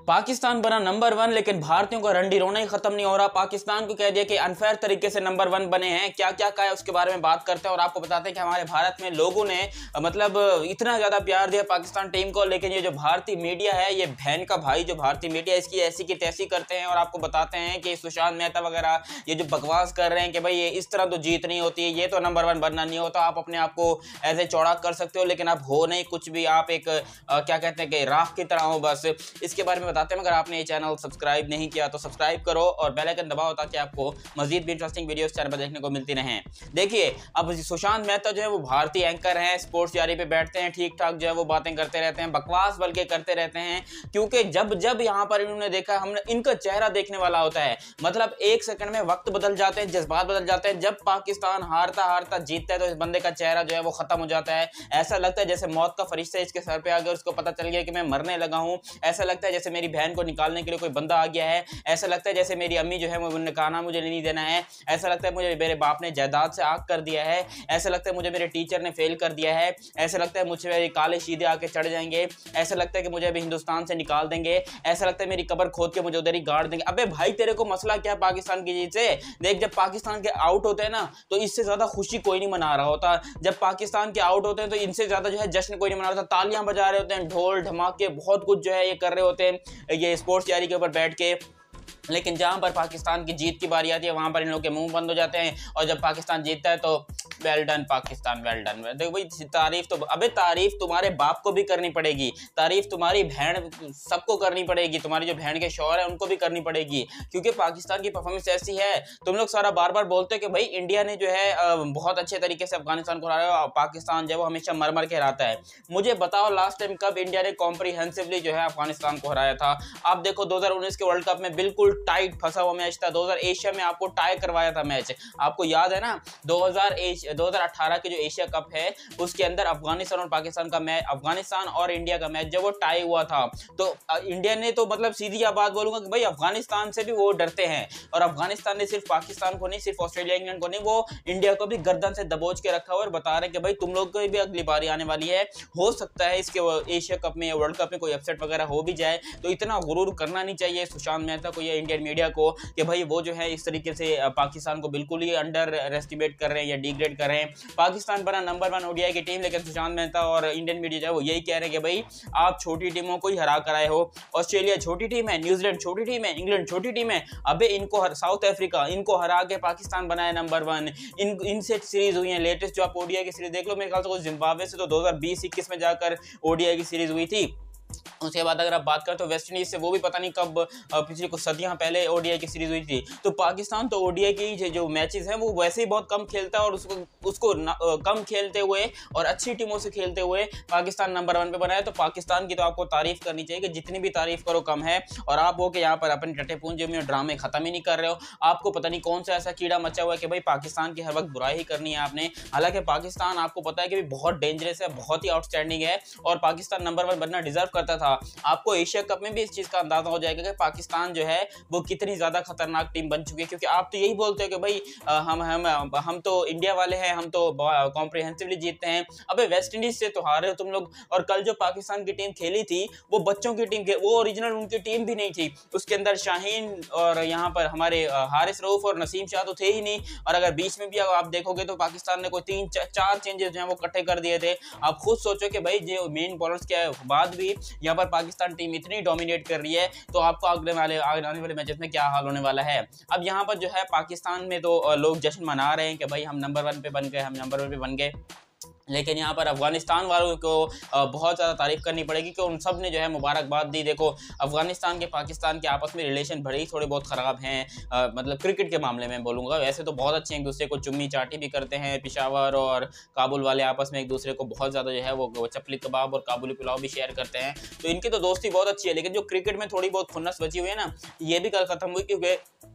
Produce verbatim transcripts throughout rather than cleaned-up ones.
पाकिस्तान बना number one, लेकिन भारतीयों का रंडी रोना ही खत्म नहीं हो रहा। पाकिस्तान को कह दिया कि अनफेयर तरीके से नंबर वन बने हैं। क्या क्या कहा है उसके बारे में बात करते हैं और आपको बताते हैं कि हमारे भारत में लोगों ने मतलब इतना ज्यादा प्यार दिया पाकिस्तान टीम को, लेकिन ये जो भारतीय मीडिया है, ये बहन का भाई जो भारतीय मीडिया, इसकी ऐसी की तैसी करते हैं और आपको बताते हैं कि सुशांत मेहता वगैरह ये जो बकवास कर रहे हैं कि भाई ये इस तरह तो जीत नहीं होती है, ये तो नंबर वन बनना नहीं होता, आप अपने आप को ऐसे चौड़ा कर सकते हो लेकिन आप हो नहीं कुछ भी, आप एक आ, क्या कहते हैं कि राख की तरह हो बस। इसके बारे में बताते हैं। अगर आपने ये चैनल सब्सक्राइब नहीं किया तो सब्सक्राइब करो और बेल आइकन दबाओ ताकि आपको मजीद भी इंटरेस्टिंग वीडियोस चैनल पर देखने को मिलती रहें। देखिए, अब सुशांत मेहता जो है वो भारतीय एंकर हैं, स्पोर्ट्स जारी पे बैठते हैं, ठीक ठाक जो है वो बातें करते रहते हैं, बकवास बल्कि करते रहते हैं, क्योंकि जब जब यहाँ पर इन्होंने देखा, हमने इनका चेहरा देखने वाला होता है, मतलब एक सेकंड में वक्त बदल जाते हैं, जज्बात बदल जाते हैं। जब पाकिस्तान हारता हारता जीतता है तो इस बंदे का चेहरा जो है वो खत्म हो जाता है। ऐसा लगता है जैसे मौत का फरिश्ता इसके सर पे आ गया, उसको पता चल गया कि मैं मरने लगा हूँ। ऐसा लगता है जैसे मेरी बहन को निकालने के लिए कोई बंदा आ गया है। ऐसा लगता है जैसे मेरी अम्मी जो है उन्होंने कहा ना मुझे नहीं देना है। ऐसा लगता है मुझे मेरे बाप ने जायदाद से आग कर दिया है। ऐसा लगता है मुझे मेरे टीचर ने फेल कर दिया है। ऐसा लगता है मुझे मेरे काले शीदे आके चढ़ जाएंगे। ऐसा लगता है कि मुझे अभी हिंदुस्तान से निकाल देंगे। ऐसा लगता है मेरी कब्र खोद के मुझे उधर ही गाड़ देंगे। अबे भाई, तेरे को मसला क्या पाकिस्तान की जीत से? देख, जब पाकिस्तान के आउट होते हैं ना तो इससे ज्यादा खुशी कोई नहीं मना रहा होता। जब पाकिस्तान के आउट होते हैं तो इनसे ज्यादा जो है जश्न कोई नहीं मना रहा होता। तालियां बजा रहे होते हैं, ढोल धमाके बहुत कुछ जो है ये कर रहे होते हैं ये स्पोर्ट्स जारी के ऊपर बैठ के। लेकिन जहां पर पाकिस्तान की जीत की बारी आती है वहां पर इन लोगों के मुंह बंद हो जाते हैं और जब पाकिस्तान जीतता है तो well done Pakistan, well done. देखो भाई, तारीफ तो अबे तारीफ तुम्हारे बाप को भी करनी पड़ेगी, तारीफ तुम्हारी बहन सबको करनी पड़ेगी, तुम्हारी जो बहन के शौहर है उनको भी करनी पड़ेगी, क्योंकि पाकिस्तान की परफॉर्मेंस ऐसी है। तुम लोग सारा बार बार बोलते हो कि भाई इंडिया ने जो है बहुत अच्छे तरीके से अफगानिस्तान को हराया, पाकिस्तान जो है वो हमेशा मर मर के हराता है। मुझे बताओ लास्ट टाइम कब इंडिया ने कॉम्प्रिहेंसिवली जो है अफगानिस्तान को हराया था? आप देखो दो हज़ार उन्नीस के वर्ल्ड कप में बिल्कुल टाइट फंसा हुआ मैच था। दो हज़ार एशिया में आपको टाई करवाया था मैच, आपको याद है ना? दो हज़ार अठारह के जो एशिया कप है उसके अंदर अफगानिस्तान और पाकिस्तान का मैच, अफगानिस्तान और इंडिया का मैच जब वो टाई हुआ था तो इंडिया ने तो मतलब सीधी बात बोलूंगा कि भाई अफगानिस्तान से भी वो डरते हैं और अफगानिस्तान ने सिर्फ पाकिस्तान को नहीं, सिर्फ ऑस्ट्रेलिया इंग्लैंड को नहीं, वो इंडिया को भी गर्दन से दबोच के रखा हुआ और बता रहे हैं कि भाई तुम लोग को भी अगली बारी आने वाली है, हो सकता है इसके एशिया कप में या वर्ल्ड कप में कोई अपसेट वगैरह हो भी जाए। तो इतना गुरूर करना नहीं चाहिए सुशांत मेहता को या इंडियन मीडिया को कि भाई वो जो है इस तरीके से पाकिस्तान को बिल्कुल ही अंडर एस्टिमेट कर रहे हैं या डिग्रेड कर रहे हैं। पाकिस्तान बना नंबर वन ओडीआई की टीम, लेकिन सुशांत मेहता और इंडियन मीडिया जो है वो यही कह रहे हैं कि भाई आप छोटी टीमों को ही हरा कर आए हो। ऑस्ट्रेलिया छोटी टीम है, न्यूजीलैंड छोटी टीम है, इंग्लैंड छोटी टीम है, अबे इनको साउथ अफ्रीका इनको हरा के पाकिस्तान बनाए नंबर वन। इन इनसे सीरीज हुई है लेटेस्ट, जो आप ओडीआई की सीरीज देख लो, मेरे ख्याल से जिम्बाब्वे से तो दो हज़ार बीस इक्कीस में जाकर ओडीआई की सीरीज हुई थी। उसके बाद अगर आप बात करें तो वेस्ट इंडीज से वो भी पता नहीं कब पिछले कुछ सदियां पहले ओडीआई की सीरीज हुई थी। तो पाकिस्तान तो ओडीआई की जो मैचेस हैं वो वैसे ही बहुत कम खेलता है और उसको उसको न, कम खेलते हुए और अच्छी टीमों से खेलते हुए पाकिस्तान नंबर वन पे बना है। तो पाकिस्तान की तो आपको तारीफ करनी चाहिए कि जितनी भी तारीफ करो कम है। और आप हो कि यहाँ पर अपनी टट्टे पूंजे में ड्रामे खत्म ही नहीं कर रहे हो। आपको पता नहीं कौन सा ऐसा कीड़ा मचा हुआ है कि भाई पाकिस्तान की हर वक्त बुराई ही करनी है आपने। हालांकि पाकिस्तान आपको पता है कि बहुत डेंजरस है, बहुत ही आउटस्टैंडिंग है और पाकिस्तान नंबर वन बनना डिजर्व करता था। आपको एशिया कप में भी इस चीज का अंदाजा हो जाएगा कि पाकिस्तान जो है वो कितनी ज्यादा खतरनाक टीम बन चुकी है, क्योंकि आप तो यही बोलते हो कि भाई हम हम हम तो इंडिया वाले हैं, हम तो कॉम्प्रिहेंसिवली जीतते हैं। अबे वेस्ट इंडीज से तो हारे हो तुम लोग। और कल जो पाकिस्तान की टीम खेली थी वो बच्चों की टीम, वो ओरिजिनल उनकी टीम भी नहीं थी। उसके अंदर शाहीन और यहाँ पर हमारे हारिस रऊफ और नसीम शाह तो थे ही नहीं। और अगर बीच में भी आप देखोगे तो पाकिस्तान ने कोई तीन चार चेंजेस जो है वो इकट्ठे कर दिए थे। आप खुद सोचो कि भाई जो मेन बॉलर्स के बाद भी यहाँ पर पाकिस्तान टीम इतनी डोमिनेट कर रही है तो आपको अगले वाले आने वाले मैचेस में क्या हाल होने वाला है। अब यहाँ पर जो है पाकिस्तान में तो लोग जश्न मना रहे हैं कि भाई हम नंबर वन पे बन गए, हम नंबर वन पे बन गए, लेकिन यहाँ पर अफगानिस्तान वालों को बहुत ज़्यादा तारीफ करनी पड़ेगी कि उन सब ने जो है मुबारकबाद दी। देखो अफगानिस्तान के पाकिस्तान के आपस में रिलेशन भले ही थोड़े बहुत ख़राब हैं, मतलब क्रिकेट के मामले में बोलूँगा, वैसे तो बहुत अच्छे एक दूसरे को चुम्मी चाटी भी करते हैं। पेशावर और काबुल वाले आपस में एक दूसरे को बहुत ज़्यादा जो है वो चपली कबाब और काबुली पुलाव भी शेयर करते हैं, तो इनकी तो दोस्ती बहुत अच्छी है। लेकिन जो क्रिकेट में थोड़ी बहुत खुन्नस बची हुई है ना, ये भी कल ख़त्म हुई, क्योंकि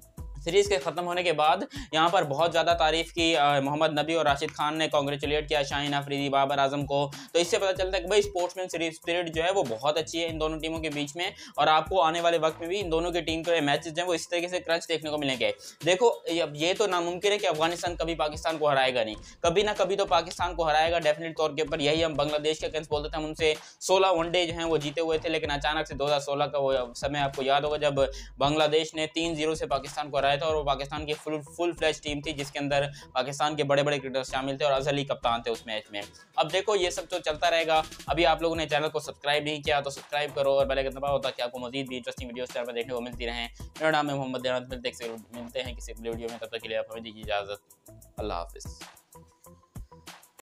सीरीज के खत्म होने के बाद यहाँ पर बहुत ज़्यादा तारीफ की मोहम्मद नबी और राशिद खान ने, कॉन्ग्रेचुलेट किया शाहीन अफरीदी, बाबर आजम को। तो इससे पता चलता है कि भाई स्पोर्ट्समैन स्पिरिट जो है वो बहुत अच्छी है इन दोनों टीमों के बीच में, और आपको आने वाले वक्त में भी इन दोनों की टीम के मैचेस जो है वो इस तरीके से क्रंच देखने को मिलेंगे। देखो अब ये तो नामुमकिन है कि अफगानिस्तान कभी पाकिस्तान को हराएगा नहीं, कभी ना कभी तो पाकिस्तान को हराएगा डेफिनेट तौर के ऊपर। यही हम बांग्लादेश के अगेंस्ट बोलते थे, हम उनसे सोलह वनडे जो हैं वो जीते हुए थे, लेकिन अचानक से दो हज़ार सोलह का वो समय आपको याद होगा जब बांग्लादेश ने तीन जीरो से पाकिस्तान को हराया था, और वो पाकिस्तान की फुल फुल फ्लैश टीम थी जिसके अंदर पाकिस्तान के बड़े बड़े क्रिकेटर्स शामिल थे और अजहर अली कप्तान थे उस मैच में। अब देखो ये सब तो चलता रहेगा। अभी आप लोगों ने चैनल को सब्सक्राइब नहीं किया तो सब्सक्राइब करो और बेल आइकन दबाओ ताकि आपको मजीद भी इंटरेस्टिंग वीडियोस चैनल पर देखने को मिलती रहें। मेरा नाम है मोहम्मद देहात, मिलते हैं किसी वीडियो में, तब तक के लिए आप हमें दीजिए इजाजत। अल्लाह हाफिज़।